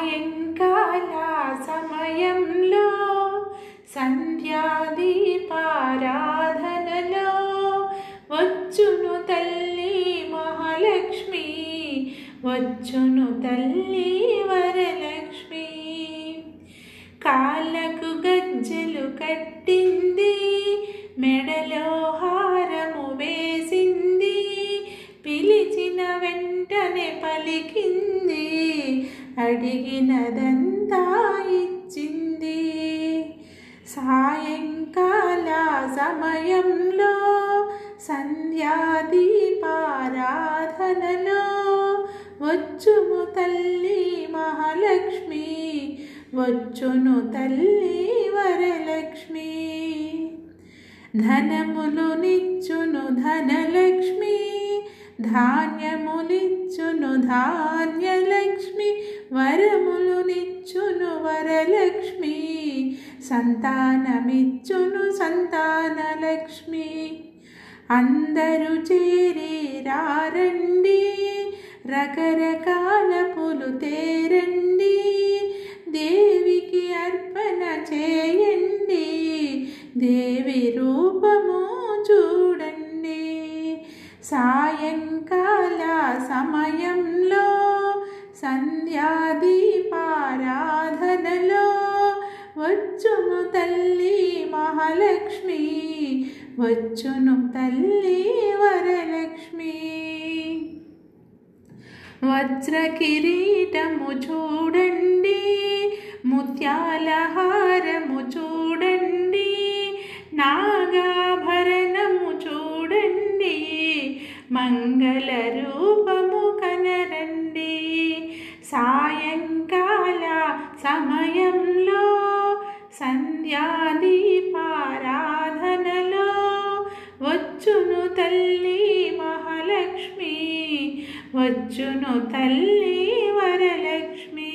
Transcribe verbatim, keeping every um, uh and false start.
సాయంకాల సమయంలో సంధ్యాదీపారాధనలో వచ్చును తల్లి మహాలక్ష్మి, వచ్చును తల్లి వరలక్ష్మి. కాళ్ళకు గజ్జెలు కట్టింది, మెడలో హారము వేసింది, పిలిచిన వెంటనే పలికింది, అడిగినదంతా ఇచ్చింది. సాయంకాల సమయంలో సంధ్యాదీపారాధనలో వచ్చును తల్లి మహాలక్ష్మి, వచ్చును తల్లి వరలక్ష్మి. ధనములు నిచ్చును ధనలక్ష్మి, ధాన్యములిచ్చును ధాన్యలక్ష్మి, వరములు నిచ్చును వరలక్ష్మి, సంతానమిచ్చును సంతానలక్ష్మి. అందరూ చేరి రారండి, రకరకాల పూలు తేరండి, దేవికి అర్పణ చేయండి, దేవి రూపము చూడండి. సాయంకాల సమయంలో సంధ్యాదీపారాధనలో వచ్చును తల్లి మహాలక్ష్మి, వచ్చును తల్లి వరలక్ష్మి. వజ్ర కిరీటము చూడండి, ముత్యాల హారము చూడండి, నాగాభరణము చూడండి, మంగళ రూపము కనరండి. సాయంకాల సమయంలో సంధ్యాదీపారాధనలో వచ్చును తల్లి మహాలక్ష్మి, వచ్చును తల్లి వరలక్ష్మి.